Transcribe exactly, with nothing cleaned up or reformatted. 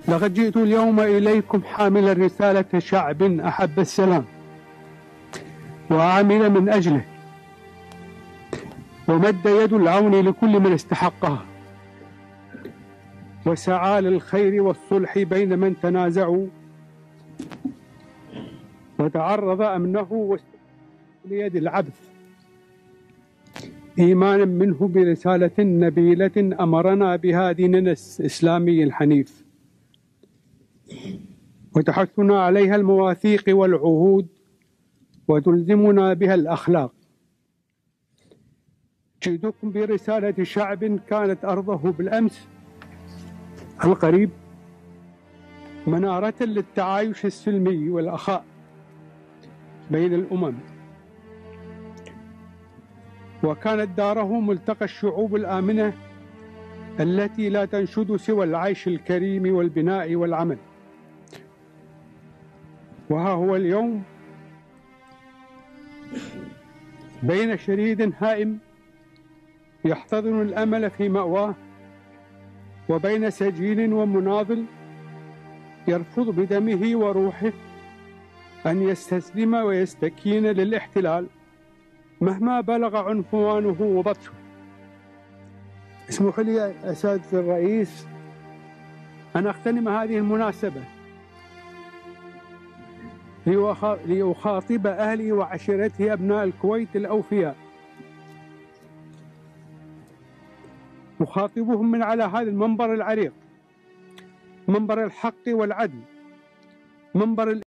لقد جئت اليوم إليكم حاملا رسالة شعب أحب السلام وعامل من أجله، ومد يد العون لكل من استحقها، وسعى للخير والصلح بين من تنازعوا، وتعرض أمنه ليد العبث إيمانا منه برسالة نبيلة أمرنا بها ديننا الإسلامي الحنيف، وتحثنا عليها المواثيق والعهود، وتلزمنا بها الأخلاق. جئتكم برسالة شعب كانت أرضه بالأمس القريب منارة للتعايش السلمي والأخاء بين الأمم، وكانت داره ملتقى الشعوب الآمنة التي لا تنشد سوى العيش الكريم والبناء والعمل. وها هو اليوم بين شريد هائم يحتضن الأمل في مأواه، وبين سجين ومناضل يرفض بدمه وروحه أن يستسلم ويستكين للاحتلال مهما بلغ عنفوانه وبطشه. اسمح لي يا سيادة الرئيس أن أغتنم هذه المناسبة لأخاطب أهلي وعشيرتي أبناء الكويت الأوفياء، أخاطبهم من على هذا المنبر العريق، منبر الحق والعدل، منبر